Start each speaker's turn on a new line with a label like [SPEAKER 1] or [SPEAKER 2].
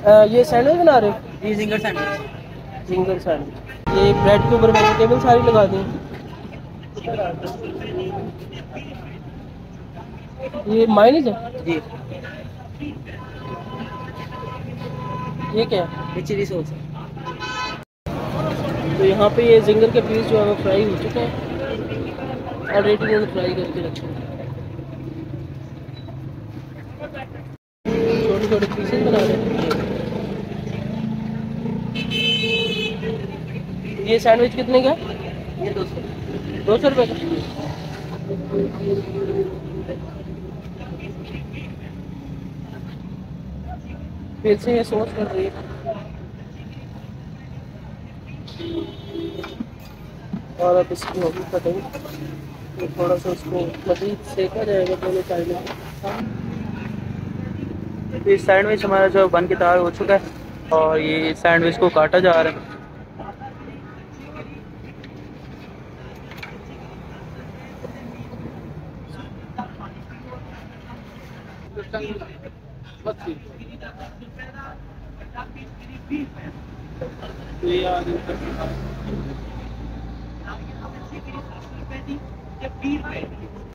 [SPEAKER 1] ये सैंडविच बना रहे हो?
[SPEAKER 2] जी जिंगर सैंडविच।
[SPEAKER 1] Zinger sandwich. ये ब्रेड के ऊपर वेजिटेबल सारी लगा दी। ये मायोनीज है?
[SPEAKER 2] जी
[SPEAKER 1] ये क्या है?
[SPEAKER 2] ये चिली सॉस है।
[SPEAKER 1] तो यहाँ पे ये जिंगर के पीस जो है वो फ्राई हो चुके हैं ऑलरेडी, इन्होंने फ्राई करके रखे हैं। छोटे छोटे पीसेस बना रहे हैं। ये सैंडविच कितने का है?
[SPEAKER 2] ये 200।
[SPEAKER 1] 200 रुपये का। फिर से ये सॉस कर रही है और अब इसकी होगी कटिंग। तो थोड़ा सा उसको मज़ीद सेका जाएगा दोनों साइड में।
[SPEAKER 2] तो ये सैंडविच हमारा जो बन के तैयार हो चुका है और ये सैंडविच को काटा जा रहा है।
[SPEAKER 1] तो ये आगे